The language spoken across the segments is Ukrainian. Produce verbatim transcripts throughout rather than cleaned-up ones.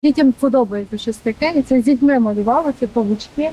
Дітям подобається щось таке, і це з дітьми малювали, ці павучки.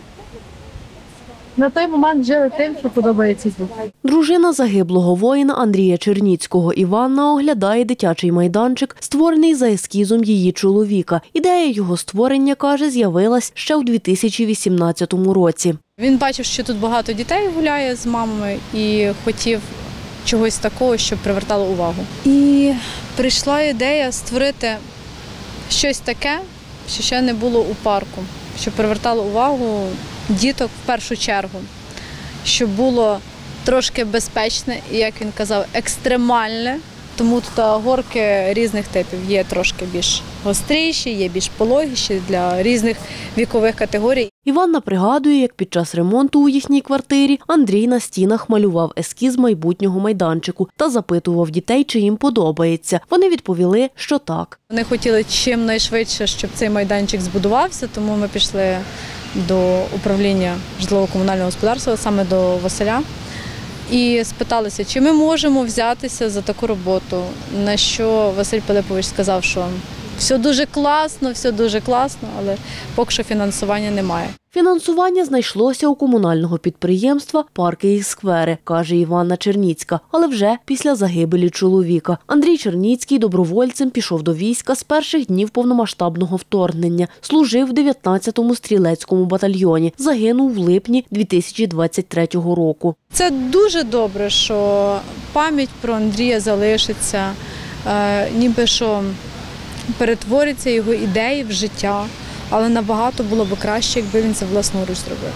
На той момент жили тим, що подобається дітям. Дружина загиблого воїна Андрія Черніцького Іванна оглядає дитячий майданчик, створений за ескізом її чоловіка. Ідея його створення, каже, з'явилась ще у дві тисячі вісімнадцятому році. Він бачив, що тут багато дітей гуляє з мамами і хотів чогось такого, щоб привертало увагу. І прийшла ідея створити щось таке, що ще не було у парку, щоб привертало увагу діток в першу чергу, щоб було трошки безпечне і, як він казав, екстремальне. Тому тут горки різних типів. Є трошки більш гостріші, є більш пологіші для різних вікових категорій. Іванна пригадує, як під час ремонту у їхній квартирі Андрій на стінах малював ескіз майбутнього майданчику та запитував дітей, чи їм подобається. Вони відповіли, що так. Вони хотіли чимнайшвидше, щоб цей майданчик збудувався, тому ми пішли до управління житлово-комунального господарства, саме до Василя, і спиталися, чи ми можемо взятися за таку роботу, на що Василь Пилипович сказав, що все дуже класно, все дуже класно, але поки що фінансування немає. Фінансування знайшлося у комунального підприємства «Парки і сквери», каже Іванна Черніцька, але вже після загибелі чоловіка. Андрій Черніцький добровольцем пішов до війська з перших днів повномасштабного вторгнення. Служив в дев'ятнадцятому стрілецькому батальйоні. Загинув в липні дві тисячі двадцять третього року. Це дуже добре, що пам'ять про Андрія залишиться, ніби що перетвориться його ідеї в життя. Але набагато було б краще, якби він це власноруч зробив.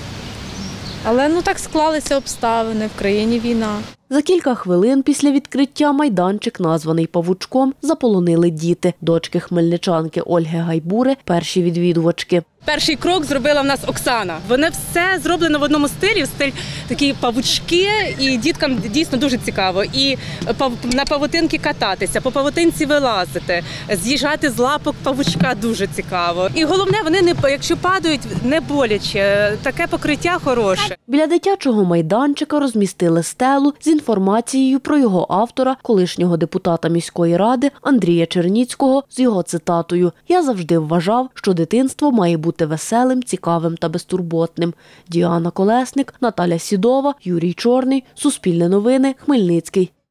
Але ну так склалися обставини, в країні війна. За кілька хвилин після відкриття майданчик, названий «Павучком», заполонили діти. Дочки хмельничанки Ольги Гайбури – перші відвідувачки. Перший крок зробила в нас Оксана. Воно все зроблено в одному стилі, в стиль такі павучки, і діткам дійсно дуже цікаво. І на павутинки кататися, по павутинці вилазити, з'їжджати з лапок павучка дуже цікаво. І головне, вони, не, якщо падають, не боляче, таке покриття хороше. Біля дитячого майданчика розмістили стелу з інформацією про його автора, колишнього депутата міської ради Андрія Черніцького, з його цитатою «Я завжди вважав, що дитинство має бути веселим, цікавим та безтурботним». Діана Колесник, Наталя Сідова, Юрій Чорний. Суспільне новини. Хмельницький.